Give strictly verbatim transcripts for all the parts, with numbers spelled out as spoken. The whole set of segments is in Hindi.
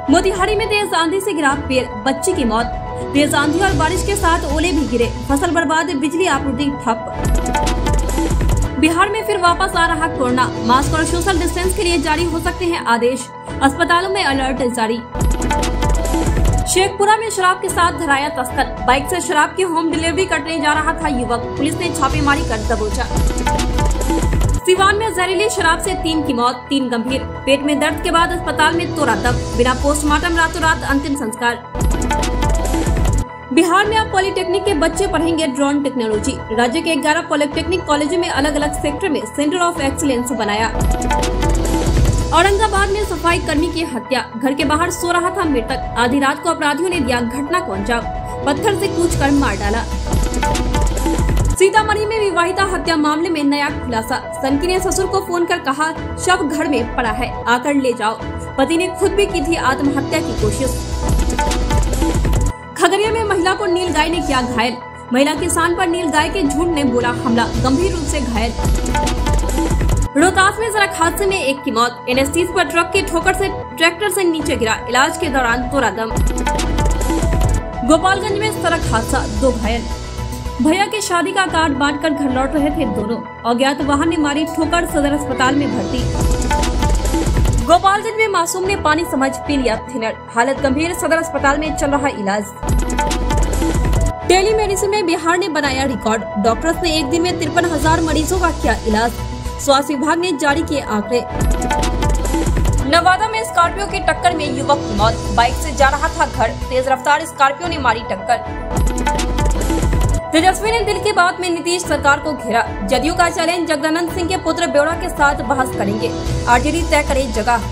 मोतिहारी में तेज आंधी से गिरा पेड़, बच्ची की मौत। तेज आंधी और बारिश के साथ ओले भी गिरे, फसल बर्बाद, बिजली आपूर्ति ठप। बिहार में फिर वापस आ रहा कोरोना, मास्क और सोशल डिस्टेंस के लिए जारी हो सकते हैं आदेश। अस्पतालों में अलर्ट जारी। शेखपुरा में शराब के साथ धराया तस्कर, बाइक से शराब की होम डिलीवरी करने जा रहा था युवक, पुलिस ने छापेमारी कर दबोचा। सिवान में जहरीली शराब से तीन की मौत, तीन गंभीर, पेट में दर्द के बाद अस्पताल में तोड़ा दम, बिना पोस्टमार्टम रातों रात अंतिम संस्कार। बिहार में अब पॉलिटेक्निक के बच्चे पढ़ेंगे ड्रोन टेक्नोलॉजी, राज्य के ग्यारह पॉलिटेक्निक कॉलेजों में अलग अलग सेक्टर में सेंटर ऑफ एक्सीलेंस बनाया। औरंगाबाद में सफाई कर्मी की हत्या, घर के बाहर सो रहा था मृतक, आधी रात को अपराधियों ने दिया घटना को अंजाम, पत्थर से कूच कर मार डाला। सीतामढ़ी में विवाहिता हत्या मामले में नया खुलासा, सनकी ने ससुर को फोन कर कहा शव घर में पड़ा है, आकर ले जाओ। पति ने खुद भी की थी आत्महत्या की कोशिश। खगड़िया में महिला को नीलगाय ने किया घायल, महिला किसान पर नीलगाय के झुंड ने बोला हमला, गंभीर रूप से घायल। रोहतास में सड़क हादसे में एक की मौत, एन एच तीस पर ट्रक की ठोकर से ट्रैक्टर से नीचे गिरा, इलाज के दौरान तोड़ा दम। गोपालगंज में सड़क हादसा, दो घायल, भैया के शादी का कार्ड बांटकर घर लौट रहे थे दोनों, अज्ञात वाहन ने मारी ठोकर, सदर अस्पताल में भर्ती। गोपालगंज में मासूम ने पानी समझ पी लिया थिनर, हालत गंभीर, सदर अस्पताल में चल रहा इलाज। टेलीमेडिसिन में बिहार ने बनाया रिकॉर्ड, डॉक्टर्स ने एक दिन में तिरपन हजार मरीजों का किया इलाज, स्वास्थ्य विभाग ने जारी किए आंकड़े। नवादा में स्कॉर्पियो की टक्कर में युवक की मौत, बाइक से जा रहा था घर, तेज रफ्तार स्कॉर्पियो ने मारी टक्कर। तेजस्वी ने दिल की बात में नीतीश सरकार को घेरा, जदयू का चैलेंज, जगदानंद सिंह के पुत्र ब्योरा के साथ बहस करेंगे, आरजेडी तय करे जगह।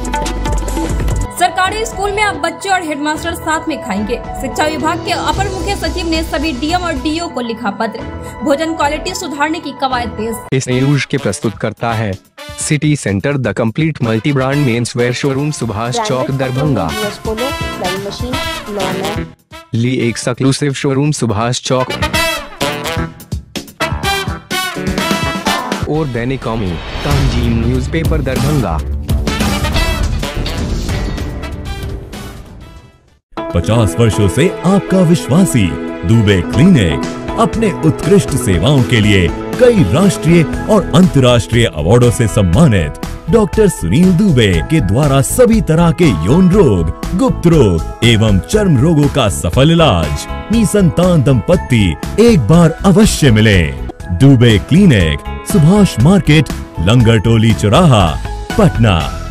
सरकारी स्कूल में अब बच्चे और हेडमास्टर साथ में खाएंगे, शिक्षा विभाग के अपर मुख्य सचिव ने सभी डीएम और डीओ को लिखा पत्र, भोजन क्वालिटी सुधारने की कवायद तेज। इस न्यूज के प्रस्तुत करता है city centre the complete multi brand men's wear showroom, Subhash Chowk, Darbhanga. ली एक एक्सक्लूसिव शोरूम सुभाष चौक और दैनिक कौमी तंजीम न्यूज़पेपर दरभंगा। पचास वर्षों से आपका विश्वासी दुबे क्लिनिक अपने उत्कृष्ट सेवाओं के लिए कई राष्ट्रीय और अंतर्राष्ट्रीय अवार्डों से सम्मानित डॉक्टर सुनील दुबे के द्वारा सभी तरह के यौन रोग, गुप्त रोग एवं चर्म रोगों का सफल इलाज। निसंतान दंपत्ति एक बार अवश्य मिले। दुबे क्लिनिक, सुभाष मार्केट, लंगर टोली चौराहा, पटना।